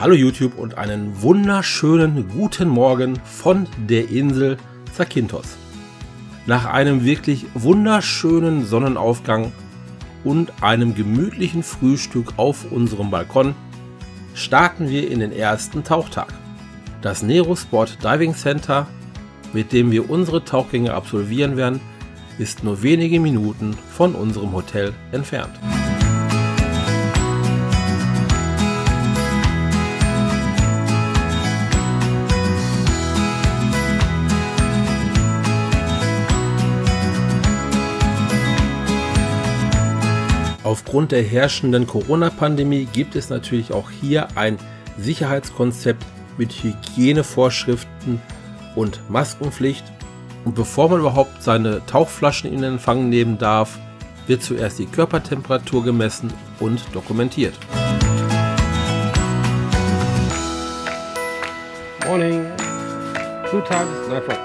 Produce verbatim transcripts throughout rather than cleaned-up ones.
Hallo YouTube und einen wunderschönen guten Morgen von der Insel Zakynthos. Nach einem wirklich wunderschönen Sonnenaufgang und einem gemütlichen Frühstück auf unserem Balkon starten wir in den ersten Tauchtag. Das Nero Sport Diving Center, mit dem wir unsere Tauchgänge absolvieren werden, ist nur wenige Minuten von unserem Hotel entfernt. Aufgrund der herrschenden Corona-Pandemie gibt es natürlich auch hier ein Sicherheitskonzept mit Hygienevorschriften und Maskenpflicht. Und bevor man überhaupt seine Tauchflaschen in Empfang nehmen darf, wird zuerst die Körpertemperatur gemessen und dokumentiert. Morning, two times nitrox.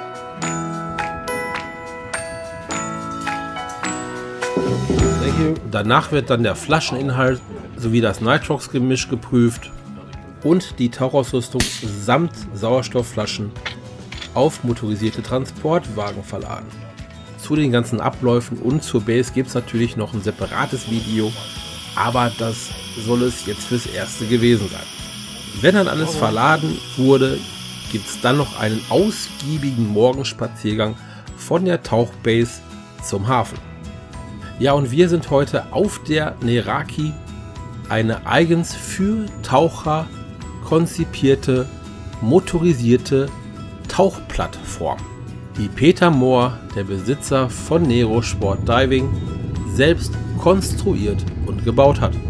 Danach wird dann der Flascheninhalt sowie das Nitrox-Gemisch geprüft und die Tauchausrüstung samt Sauerstoffflaschen auf motorisierte Transportwagen verladen. Zu den ganzen Abläufen und zur Base gibt es natürlich noch ein separates Video, aber das soll es jetzt fürs Erste gewesen sein. Wenn dann alles verladen wurde, gibt es dann noch einen ausgiebigen Morgenspaziergang von der Tauchbase zum Hafen. Ja, und wir sind heute auf der Neraki, eine eigens für Taucher konzipierte, motorisierte Tauchplattform, die Peter Mohr, der Besitzer von Nero Sport Diving, selbst konstruiert und gebaut hat.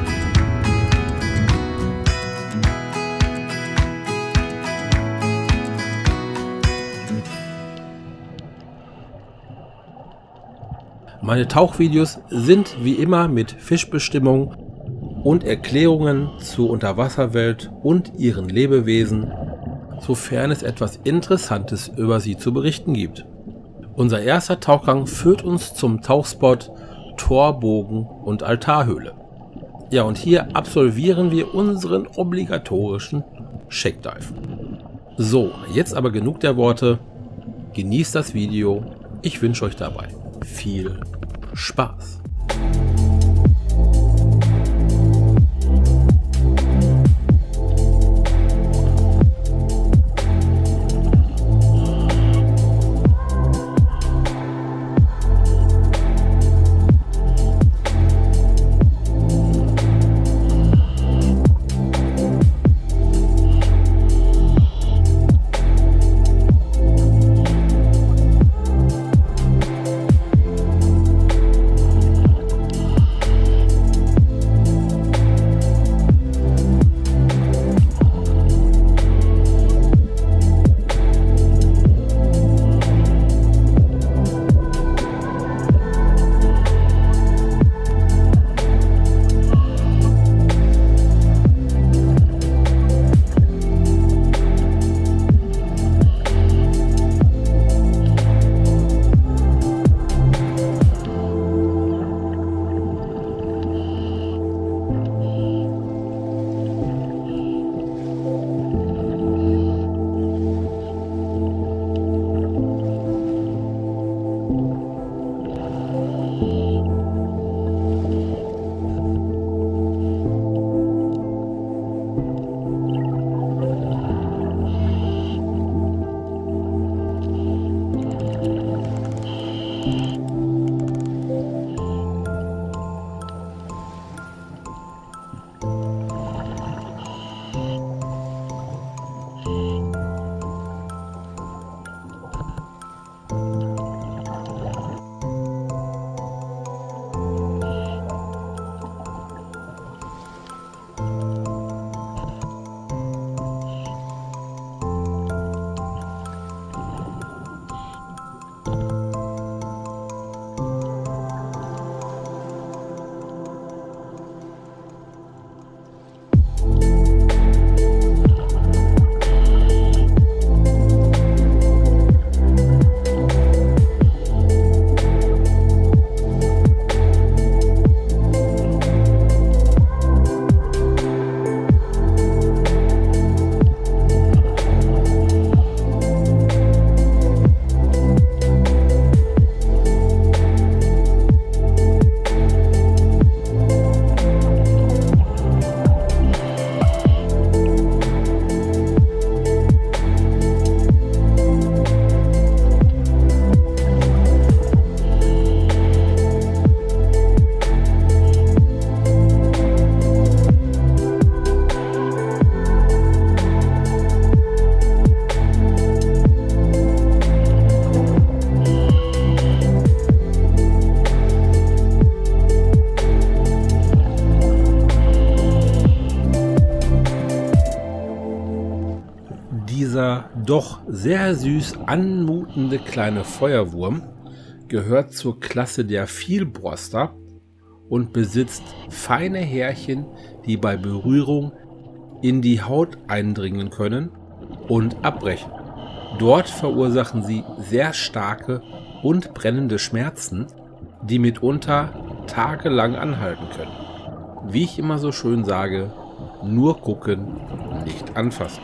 Meine Tauchvideos sind wie immer mit Fischbestimmung und Erklärungen zur Unterwasserwelt und ihren Lebewesen, sofern es etwas Interessantes über sie zu berichten gibt. Unser erster Tauchgang führt uns zum Tauchspot Torbogen und Altarhöhle. Ja, und hier absolvieren wir unseren obligatorischen Checkdive. So, jetzt aber genug der Worte. Genießt das Video. Ich wünsche euch dabei viel Spaß. doch sehr süß anmutende kleine Feuerwurm gehört zur Klasse der Vielborster und besitzt feine Härchen, die bei Berührung in die Haut eindringen können und abbrechen. Dort verursachen sie sehr starke und brennende Schmerzen, die mitunter tagelang anhalten können. Wie ich immer so schön sage, nur gucken, nicht anfassen.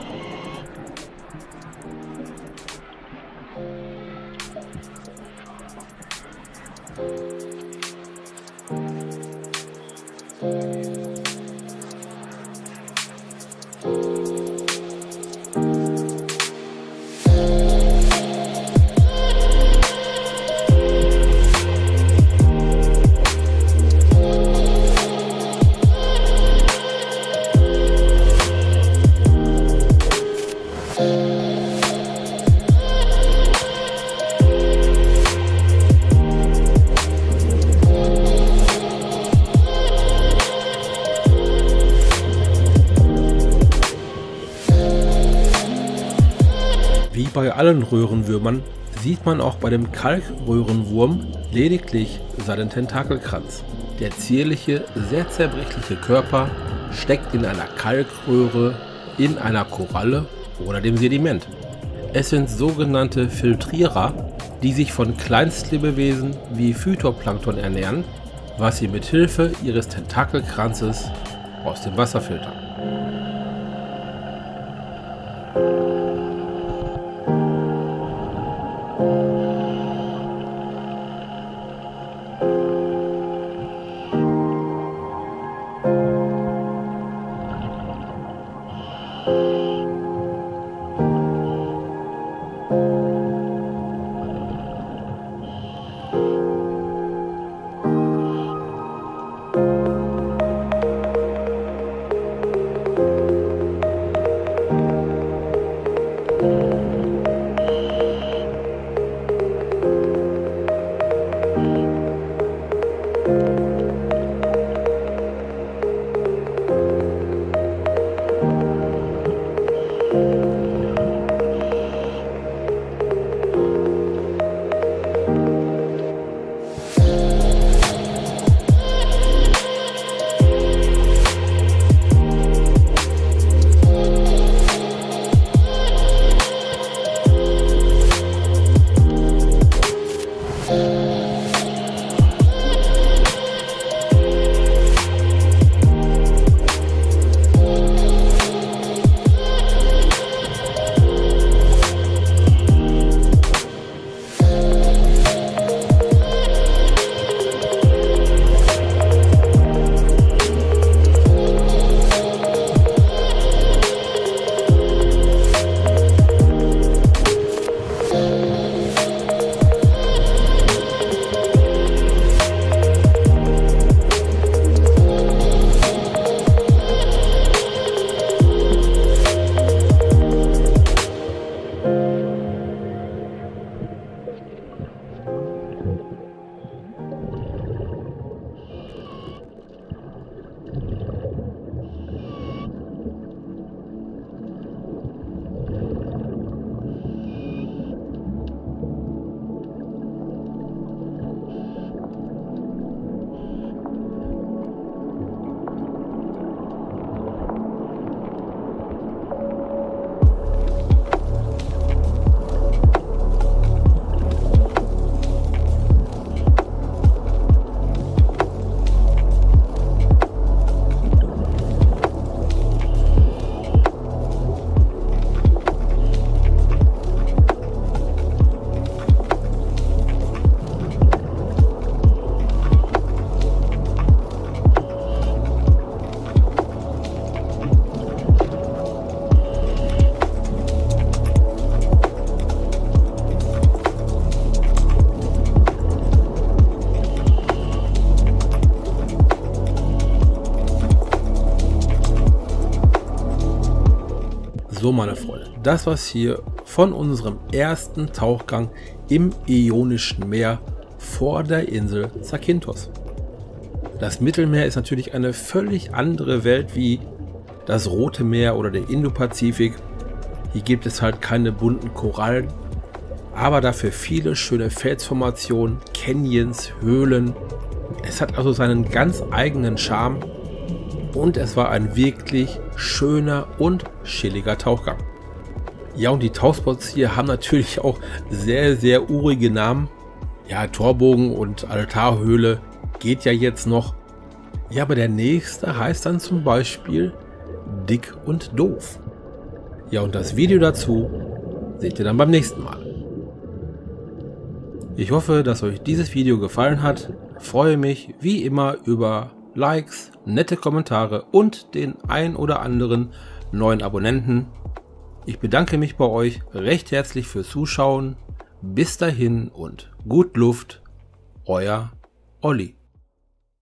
Wie bei allen Röhrenwürmern sieht man auch bei dem Kalkröhrenwurm lediglich seinen Tentakelkranz. Der zierliche, sehr zerbrechliche Körper steckt in einer Kalkröhre, in einer Koralle oder dem Sediment. Es sind sogenannte Filtrierer, die sich von Kleinstlebewesen wie Phytoplankton ernähren, was sie mit Hilfe ihres Tentakelkranzes aus dem Wasser filtern. So, meine Freunde, das war's hier von unserem ersten Tauchgang im Ionischen Meer vor der Insel Zakynthos. Das Mittelmeer ist natürlich eine völlig andere Welt wie das Rote Meer oder der Indopazifik. Hier gibt es halt keine bunten Korallen, aber dafür viele schöne Felsformationen, Canyons, Höhlen. Es hat also seinen ganz eigenen Charme und es war ein wirklich schöner und chilliger Tauchgang. Ja, und die Tauchspots hier haben natürlich auch sehr, sehr urige Namen. Ja, Torbogen und Altarhöhle geht ja jetzt noch. Ja, aber der nächste heißt dann zum Beispiel Dick und Doof. Ja, und das Video dazu seht ihr dann beim nächsten Mal. Ich hoffe, dass euch dieses Video gefallen hat. Freue mich wie immer über Likes, nette Kommentare und den ein oder anderen neuen Abonnenten. Ich bedanke mich bei euch recht herzlich fürs Zuschauen. Bis dahin und gut Luft, euer Olli.